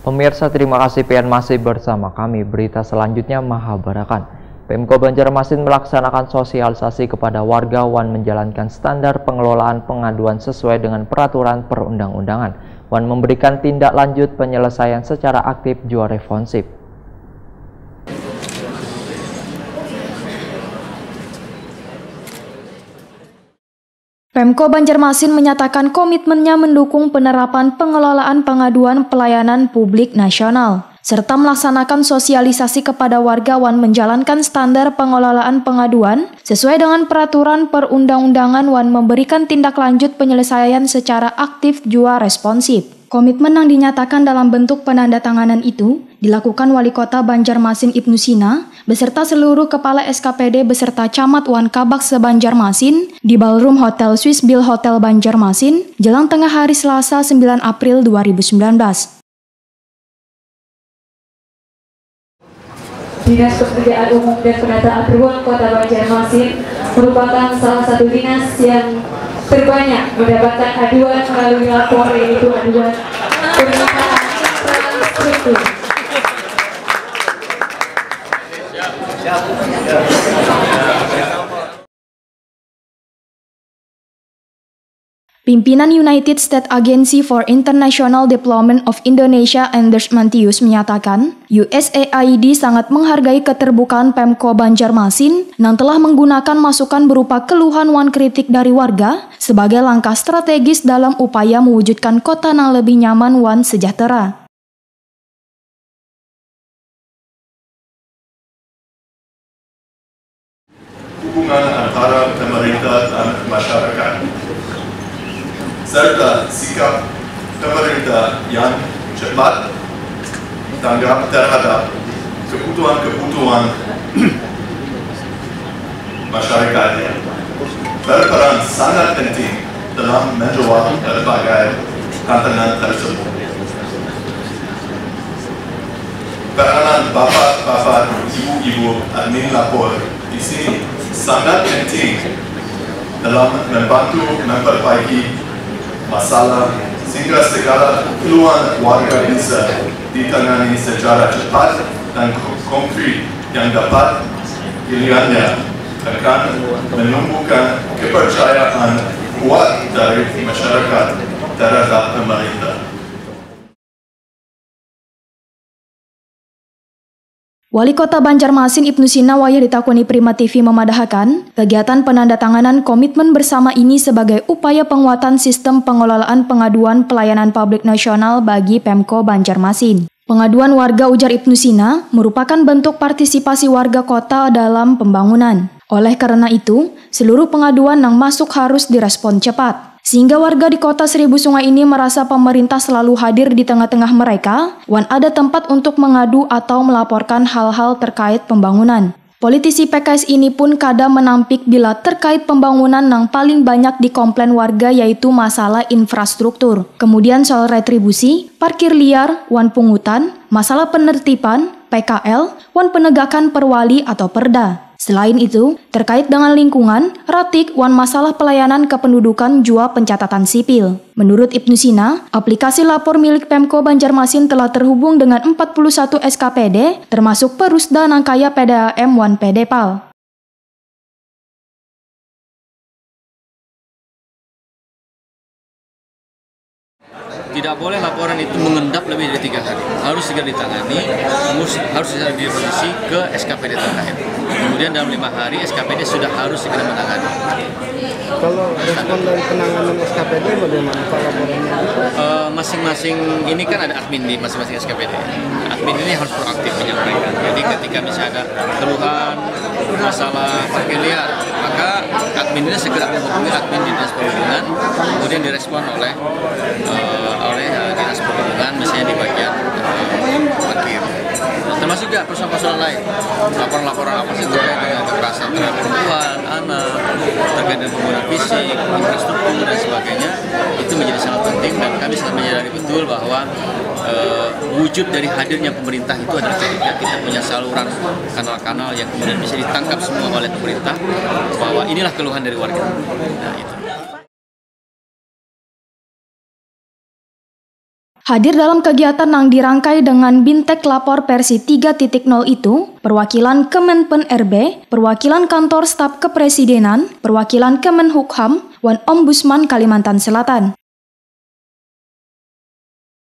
Pemirsa, terima kasih PN masih bersama kami. Berita selanjutnya Mahabarakan. Pemko Banjarmasin melaksanakan sosialisasi kepada warga Wan menjalankan standar pengelolaan pengaduan sesuai dengan peraturan perundang-undangan. Wan memberikan tindak lanjut penyelesaian secara aktif jua responsif. Pemko Banjarmasin menyatakan komitmennya mendukung penerapan pengelolaan pengaduan pelayanan publik nasional, serta melaksanakan sosialisasi kepada warga Wan menjalankan standar pengelolaan pengaduan sesuai dengan peraturan perundang-undangan. Wan memberikan tindak lanjut penyelesaian secara aktif jua responsif. Komitmen yang dinyatakan dalam bentuk penandatanganan itu dilakukan Wali Kota Banjarmasin Ibnu Sina beserta seluruh kepala SKPD beserta Camat Wan Kabak se-Banjarmasin di Ballroom Hotel Swiss Bill Hotel Banjarmasin jelang tengah hari Selasa 9 April 2019. Dinas Pekerjaan Umum dan Penataan Ruang Kota Banjarmasin merupakan salah satu dinas yang terbanyak mendapatkan aduan melalui lapor, yaitu aduan permintaan infrastruktur. Pimpinan United States Agency for International Development of Indonesia Anders Mantius menyatakan, USAID sangat menghargai keterbukaan Pemko Banjarmasin yang telah menggunakan masukan berupa keluhan Wan kritik dari warga sebagai langkah strategis dalam upaya mewujudkan kota yang lebih nyaman Wan sejahtera. Hubungan antara pemerintah dan masyarakat serta sikap pemerintah yang cepat tanggap terhadap kebutuhan masyarakatnya berperan sangat penting dalam menjawab berbagai tantangan tersebut. Peranan bapak-bapak, ibu-ibu admin lapor di sini sangat penting dalam membantu memperbaiki masalah sehingga segala keluhan warga bisa ditangani secara cepat dan konkret yang dapat pilihannya akan menumbuhkan kepercayaan kuat dari masyarakat terhadap pemerintah. Wali Kota Banjarmasin Ibnu Sina wayah ditakuni Prima TV memadahkan kegiatan penandatanganan komitmen bersama ini sebagai upaya penguatan sistem pengelolaan pengaduan pelayanan publik nasional bagi Pemko Banjarmasin. Pengaduan warga, ujar Ibnu Sina, merupakan bentuk partisipasi warga kota dalam pembangunan. Oleh karena itu, seluruh pengaduan yang masuk harus direspon cepat. Sehingga warga di kota Seribu Sungai ini merasa pemerintah selalu hadir di tengah-tengah mereka, Wan ada tempat untuk mengadu atau melaporkan hal-hal terkait pembangunan. Politisi PKS ini pun kadang menampik bila terkait pembangunan yang paling banyak dikomplain warga yaitu masalah infrastruktur. Kemudian soal retribusi, parkir liar, Wan pungutan, masalah penertiban, PKL, Wan penegakan perwali atau perda. Selain itu, terkait dengan lingkungan, ratik Wan masalah pelayanan kependudukan jua pencatatan sipil. Menurut Ibnu Sina, aplikasi lapor milik Pemko Banjarmasin telah terhubung dengan 41 SKPD, termasuk Perusda Nangkaya PDAM Wan PDPAL. Tidak boleh laporan itu mengendap lebih dari 3 hari. Harus segera ditangani, harus segera direvisi ke SKPD terkait. Kemudian dalam 5 hari SKPD sudah harus segera menangani. Kalau respon dari penanganan SKPD bagaimana Pak laporannya? Masing-masing ini kan ada admin di masing-masing SKPD. Admin ini harus proaktif menyampaikan. Jadi ketika bisa ada keluhan masalah parkir liar, maka admin ini segera menghubungi admin di Dinas Perhubungan, kemudian direspon oleh Dinas Perhubungan, misalnya di bagian parkir. Termasuk juga persoalan-persoalan lain, laporan-laporan apa sih terkait dengan kekerasan terhadap perempuan, anak, terkait dengan penggunaan fisik, infrastruktur dan sebagainya, itu menjadi sangat penting dan kami sangat menyadari betul bahwa wujud dari hadirnya pemerintah itu adalah ketika kita punya saluran kanal-kanal yang kemudian bisa ditangkap semua oleh pemerintah bahwa inilah keluhan dari warga. Nah, itu. Hadir dalam kegiatan yang dirangkai dengan Bintek Lapor versi 3.0 itu, perwakilan Kemenpen RB, perwakilan Kantor Staf Kepresidenan, perwakilan Kemenhukham, Wan Ombudsman Kalimantan Selatan.